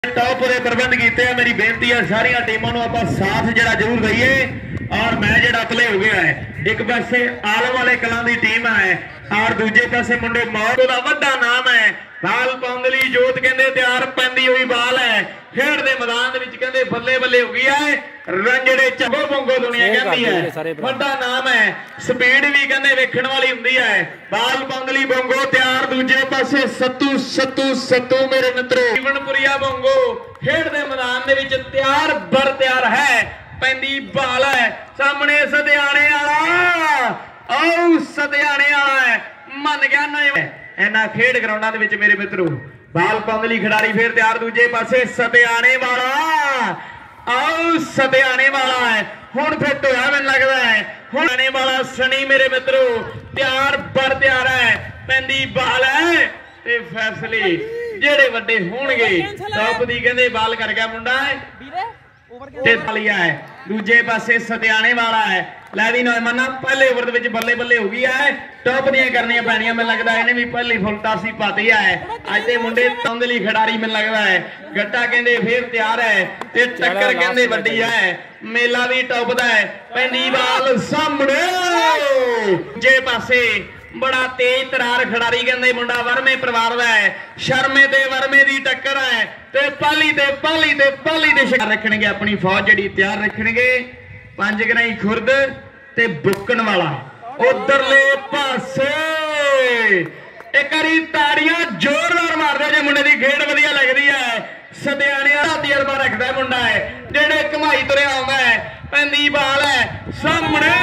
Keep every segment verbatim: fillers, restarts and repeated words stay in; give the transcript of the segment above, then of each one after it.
Top पूरे प्रबंध किए हैं। मेरी बेनती है सारिया टीमों को आप साथ जरा जरूर दईए। और मैं जरा प्ले हो गया है, एक पासे आलम वाले कलां की टीम है और दूजे पासे मुंडे मौत का वड्डा नाम है। बाल पाउंड लई जोत कहंदे तैयार पैंदी हुई बाल है। खेड दे मैदान विच कहंदे बल्ले बल्ले हो गई है। रंजड़े चंगो पंगो दुनिया कहती है, वड्डा नाम है। स्पीड भी कहंदे वेखण वाली हुंदी है। बाल पाउंड लई बोंगो तैयार, दूजे पासे सत्तू सत्तू सत्तू मेरे मित्रों जीवनपुरिया बोंगो खेड दे मैदान दे विच तैयार बर तैयार है। पैंदी बाल है सामने सदियाने वाला, ओ सदियाने वाला है मन गया ना इन्हां खेड ग्राउंडां दे विच मेरे मित्रों। बाल पाउंड लई खिडारी फिर तैयार, दूजे पासे सदियाने वाला, आओ सदियाने वाला है। हुण फिट होया मैनूं लगदा है, हुण आने वाला सनी मेरे मित्रों तैयार बर तैयार है। पैंदी बाल है ते फैसले जेड़े वड्डे होणगे। टॉप दी कहंदे बाल कर गया मुंडा है ते तालिया है, दूजे पासे सतियाने वाला है। लैवी नौमना पहले ओवर दे विच बल्ले बल्ले हो गई है। टॉप दियां करनियां पैणियां, मैनूं लगदा इहने भी पहली फुल टासी पाती है। अज दे मुंडे तौंद लई खिडारी मैनूं लगदा है। गट्टा कहंदे फिर तैयार है ते टक्कर कहंदे वड्डी है। मेला भी टॉप दा है। पैंदी बाल सामने दूजे पासे बड़ा तेज तरार खिडारी कहंदे मुंडा वर्मे परिवार दा है। शर्मे ते वर्मे दी टक्कर है ते पाली ते पाली ते पाली ते शिकार रखणगे। अपनी फौज जिहड़ी तैयार रखणगे। पंज गराई खुरद ते बुकण वाला उधरले पासे एक बारी ताड़ियां जोरदार मार दे जे मुंडे दी खेड वधिया लगदी है। सदियाने दा तजर्बा रखदा है मुंडा है, जेड़े कमाई तुरिया आउंदा है। पैंदी बाल है सामने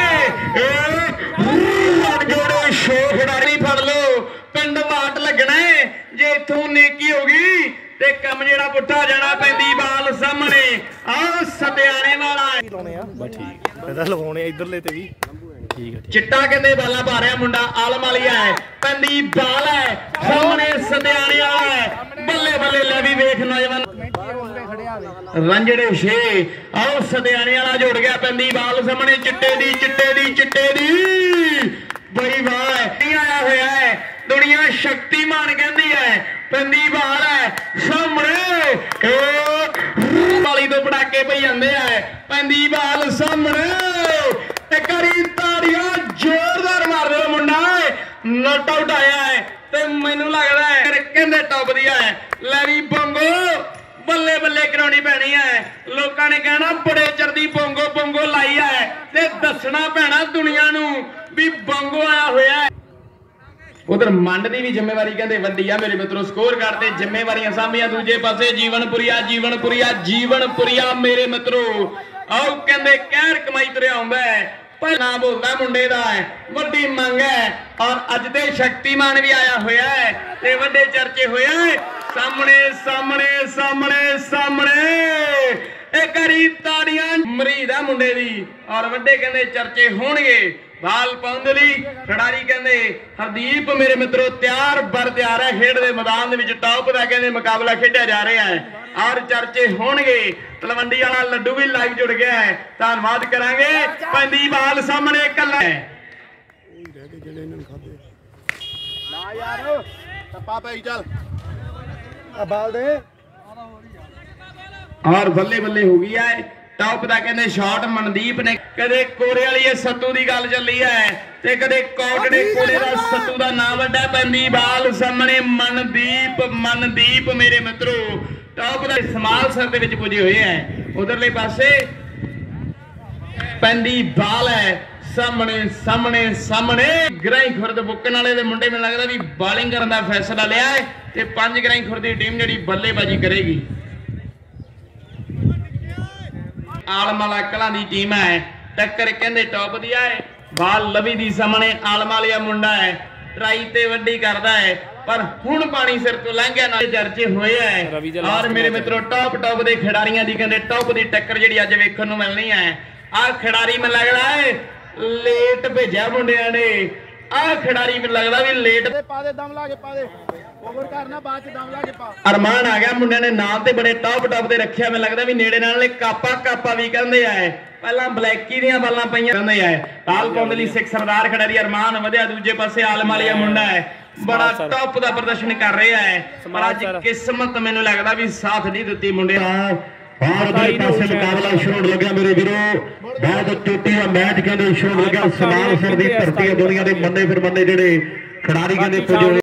जोड़े शो खिडारी फड़ लो, पिंड माट लगना है जे इथों नेकी होगी ते कम जेड़ा पुट्ठा जाना। पैंदी बाल सामने आ सदियाने वाला है इधरले ते भी ठीक है। चिट्टा कहंदे बाला पा रहा मुंडा आलम वालिया है। पैंदी बाल है सामने सदियाने वाला है। बल्ले बल्ले ले भी वेख नौजवान रंजड़े छे आओ सदियाने वाला जुड़ गया। पैंदी बाल सामने चिट्टे दी चिट्टे दी चिट्टे दी बड़ी वाह आया हुआ है। दुनिया शक्तिमान कहती है। पैंदी बाल है सामने बाली तो पटाके पई जांदे है। पैंदी बाल सामने एक बारी ताड़ियां जोरदार मार दे मुंडा नॉट आउट आया है ते मैनूं लगदा है कहंदे टॉप दिया है। लैवी बोंगो बल्ले बल्ले कराउणी पैनी है। लोकां ने कहना बड़े चर दी बोंगो बोंगो लाई है ते दसना पैना दुनिया नूं भी बोंगो आया होया है। उधर मंड की भी जिम्मेवारी कहते वड्डी है मेरे मित्रों। स्कोर करते जिम्मेवारियां सामियां दूजे पासे जीवनपुरिया जीवनपुरिया जीवनपुरिया मेरे मित्रों आओ कहते कहर कमाई तुरिया आउंदा है। पर ना बोलता मुंडे दा है वड्डी मंग है। और अज दे शक्तिमान भी आया होया है ते वड्डे चर्चे होया है। सामने सामने सामने सामने एक बारी ताड़ियां मरीद है मुंडे दी और वड्डे कहते चर्चे होणगे। बाल पाउंड लई खिडारी कहंदे हरदीप मेरे मित्रों तैयार बर तैयार है। खेड दे मैदान दे विच टॉप दा कहंदे मुकाबला खेडिया जा रहा है और चर्चे होणगे। तलवंडी वाला लड्डू भी लाइव जुड़ गया है, धन्नवाद करांगे। पैंदी बाल सामने कल्ला है ना यार टप्पा पे चल बाल दे और बल्ले बल्ले हो गई है। टॉप का कहते शॉट मनदीप ने कदे कोरे वाली सत्तू की गल चली है ते कदे कोटड़े कोले का सत्तू का नाम वड्डा। पैंदी बाल सामने मनदीप मनदीप मेरे मित्रों टॉप का समाल सर के पुजे हुए हैं। उधरले पासे पैंदी बाल है सामने सामने सामने ग्राई खुरद बुकन वाले दे मुंडे में लगता भी बॉलिंग करने का फैसला लिया है ते पांच ग्राई खुरद की टीम जी बल्लेबाजी करेगी। आलम वाला कलां दी टीम है। टक्कर कहंदे टॉप दिया है। बाल लवी दी सामने आलम वालिया मुंडा है ट्राई ते वड्डी करदा है पर हुण पानी सिर तो लंघ गया ना चर्चे होए है। और मेरे मित्रों टॉप टॉप दे खिडारियां दी कहंदे टॉप दी टक्कर जिहड़ी अज वेखण नूं मिलनी है। आ खिडारी मैं लगदा है लेट भेजा मुंडियां ने। आ खिडारी मैं लगदा भी लेट पा दे दम ला के पा दे ओवर करना बाद च दम ला के पा। अरमान आ गया मुंडियां ने नाम ते बड़े टॉप टॉप दे रखिया। मैं लगदा भी नेड़े नाल कापा कापा भी कहंदे आ ਪਹਿਲਾਂ ਬਲੈਕੀ ਦੀਆਂ ਬਾਲਾਂ ਪਈਆਂ ਕਹਿੰਦੇ ਆ ਤਾਲ ਪਾਉਣ ਲਈ ਸਿੱਖ ਸਰਦਾਰ ਖਿਡਾਰੀ ਅਰਮਾਨ ਵਧਿਆ, ਦੂਜੇ ਪਾਸੇ ਆਲਮ ਵਾਲੀਆ ਮੁੰਡਾ ਹੈ ਬੜਾ ਟੌਪ ਦਾ ਪ੍ਰਦਰਸ਼ਨ ਕਰ ਰਿਹਾ ਹੈ, ਪਰ ਅੱਜ ਕਿਸਮਤ ਮੈਨੂੰ ਲੱਗਦਾ ਵੀ ਸਾਥ ਨਹੀਂ ਦਿੱਤੀ ਮੁੰਡਿਆ। और उधर पासे मुकाबला शुरू होने लगा मेरे वीरों, बहुत चोटी का मैच कहते शुरू हो लगा। समान सर की धरती दुनिया के मन्ने फिर मन्ने जेडे खिडारी कहते